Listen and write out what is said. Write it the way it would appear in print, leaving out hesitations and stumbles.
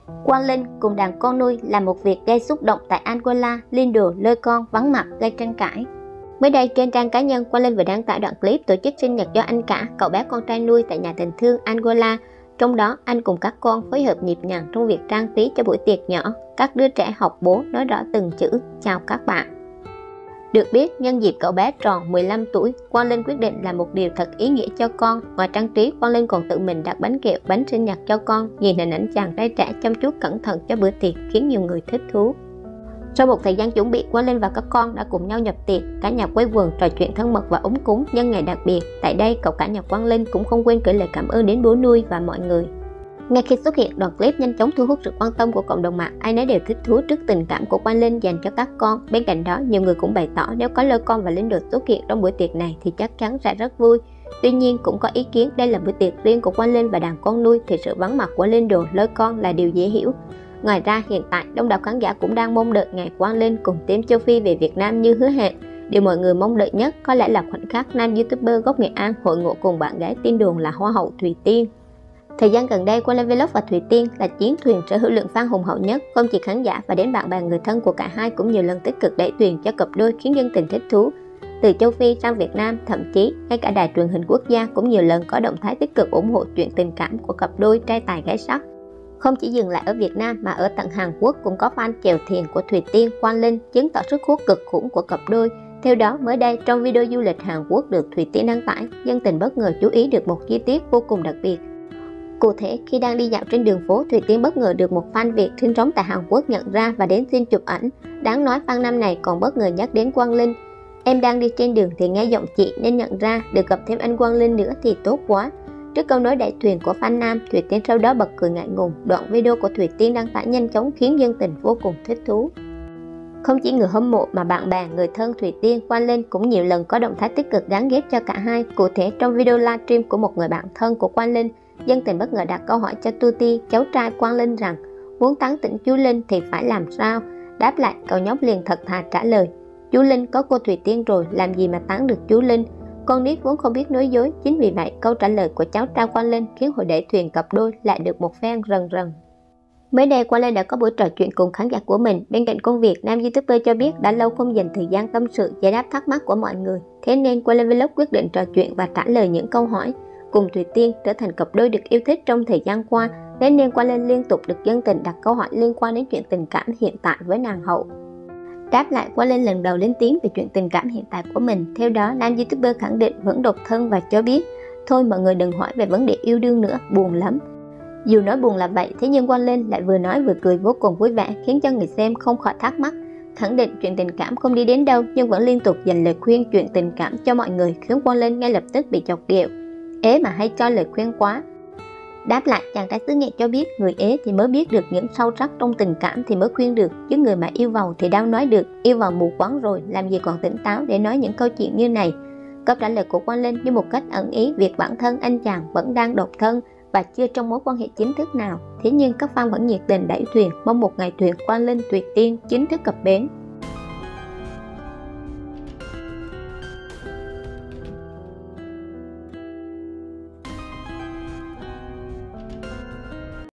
Quang Linh cùng đàn con nuôi là một việc gây xúc động tại Angola, Lindo lôi con vắng mặt gây tranh cãi. Mới đây trên trang cá nhân, Quang Linh vừa đăng tải đoạn clip tổ chức sinh nhật cho anh cả, cậu bé con trai nuôi tại nhà tình thương Angola. Trong đó, anh cùng các con phối hợp nhịp nhàng trong việc trang trí cho buổi tiệc nhỏ. Các đứa trẻ học bố nói rõ từng chữ chào các bạn. Được biết, nhân dịp cậu bé tròn 15 tuổi, Quang Linh quyết định làm một điều thật ý nghĩa cho con. Ngoài trang trí, Quang Linh còn tự mình đặt bánh kẹo, bánh sinh nhật cho con. Nhìn hình ảnh chàng trai trẻ chăm chút cẩn thận cho bữa tiệc khiến nhiều người thích thú. Sau một thời gian chuẩn bị, Quang Linh và các con đã cùng nhau nhập tiệc. Cả nhà quây quần trò chuyện thân mật và ấm cúng nhân ngày đặc biệt. Tại đây, cậu cả nhà Quang Linh cũng không quên gửi lời cảm ơn đến bố nuôi và mọi người. Ngay khi xuất hiện, đoạn clip nhanh chóng thu hút sự quan tâm của cộng đồng mạng. Ai nấy đều thích thú trước tình cảm của Quang Linh dành cho các con. Bên cạnh đó, nhiều người cũng bày tỏ nếu có lôi con và Lindo xuất hiện trong buổi tiệc này thì chắc chắn sẽ rất vui. Tuy nhiên, cũng có ý kiến đây là bữa tiệc riêng của Quang Linh và đàn con nuôi thì sự vắng mặt của Lindo lôi con là điều dễ hiểu. Ngoài ra, hiện tại đông đảo khán giả cũng đang mong đợi ngày Quang Linh cùng team châu Phi về Việt Nam như hứa hẹn. Điều mọi người mong đợi nhất có lẽ là khoảnh khắc nam YouTuber gốc Nghệ An hội ngộ cùng bạn gái tin đồn là Hoa hậu Thùy Tiên. Thời gian gần đây, Quang Linh Vlog và Thùy Tiên là chiến thuyền sở hữu lượng fan hùng hậu nhất. Không chỉ khán giả và đến bạn bè người thân của cả hai cũng nhiều lần tích cực đẩy thuyền cho cặp đôi khiến dân tình thích thú. Từ châu Phi sang Việt Nam, thậm chí ngay cả đài truyền hình quốc gia cũng nhiều lần có động thái tích cực ủng hộ chuyện tình cảm của cặp đôi trai tài gái sắc. Không chỉ dừng lại ở Việt Nam mà ở tận Hàn Quốc cũng có fan chèo thuyền của Thùy Tiên, Quang Linh chứng tỏ sức hút cực khủng của cặp đôi. Theo đó, mới đây trong video du lịch Hàn Quốc được Thùy Tiên đăng tải, dân tình bất ngờ chú ý được một chi tiết vô cùng đặc biệt. Cụ thể, khi đang đi dạo trên đường phố, Thùy Tiên bất ngờ được một fan Việt sinh sống tại Hàn Quốc nhận ra và đến xin chụp ảnh. Đáng nói fan nam này còn bất ngờ nhắc đến Quang Linh. Em đang đi trên đường thì nghe giọng chị nên nhận ra, được gặp thêm anh Quang Linh nữa thì tốt quá. Trước câu nói đẩy thuyền của fan nam, Thùy Tiên sau đó bật cười ngại ngùng. Đoạn video của Thùy Tiên đăng tải nhanh chóng khiến dân tình vô cùng thích thú. Không chỉ người hâm mộ mà bạn bè, người thân Thùy Tiên, Quang Linh cũng nhiều lần có động thái tích cực gắn ghép cho cả hai. Cụ thể trong video livestream của một người bạn thân của Quang Linh, dân tình bất ngờ đặt câu hỏi cho Tuti, cháu trai Quang Linh rằng muốn tán tỉnh chú Linh thì phải làm sao. Đáp lại, cậu nhóc liền thật thà trả lời: chú Linh có cô Thùy Tiên rồi, làm gì mà tán được chú Linh. Con nít vốn không biết nói dối, chính vì vậy câu trả lời của cháu trai Quang Linh khiến hội đẩy thuyền cặp đôi lại được một phen rần rần. Mới đây, Quang Linh đã có buổi trò chuyện cùng khán giả của mình. Bên cạnh công việc, nam YouTuber cho biết đã lâu không dành thời gian tâm sự giải đáp thắc mắc của mọi người. Thế nên Quang Linh Vlog quyết định trò chuyện và trả lời những câu hỏi. Cùng Thùy Tiên trở thành cặp đôi được yêu thích trong thời gian qua, thế nên Quang Linh liên tục được dân tình đặt câu hỏi liên quan đến chuyện tình cảm hiện tại với nàng hậu. Đáp lại, Quang Linh lần đầu lên tiếng về chuyện tình cảm hiện tại của mình. Theo đó, nam YouTuber khẳng định vẫn độc thân và cho biết: thôi mọi người đừng hỏi về vấn đề yêu đương nữa, buồn lắm. Dù nói buồn là vậy, thế nhưng Quang Linh lại vừa nói vừa cười vô cùng vui vẻ, khiến cho người xem không khỏi thắc mắc. Khẳng định chuyện tình cảm không đi đến đâu nhưng vẫn liên tục dành lời khuyên chuyện tình cảm cho mọi người, khiến Quang Linh ngay lập tức bị chọc ghẹo: ế mà hay cho lời khuyên quá. Đáp lại, chàng trai xứ Nghệ cho biết người ế thì mới biết được những sâu sắc trong tình cảm thì mới khuyên được, chứ người mà yêu vào thì đâu nói được, yêu vào mù quáng rồi làm gì còn tỉnh táo để nói những câu chuyện như này. Câu trả lời của Quang Linh như một cách ẩn ý việc bản thân anh chàng vẫn đang độc thân và chưa trong mối quan hệ chính thức nào. Thế nhưng các fan vẫn nhiệt tình đẩy thuyền, mong một ngày thuyền Quang Linh Thùy Tiên chính thức cập bến.